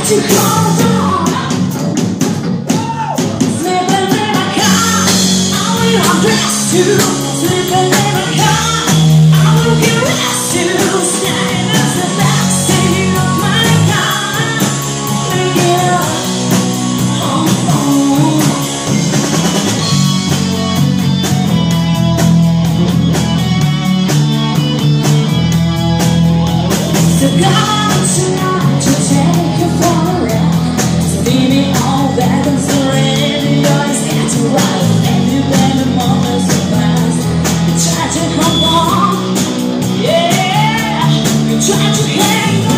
to hold on. Sleeping in my car, I will undress you. Sleeping in my car, I will get rest you. Staying in the backseat of my car, make it up. So God tonight to take you for a ride. So baby, all that is already yours. Got to ride and you bend the moments of past. You try to come on, yeah. You try to hang on.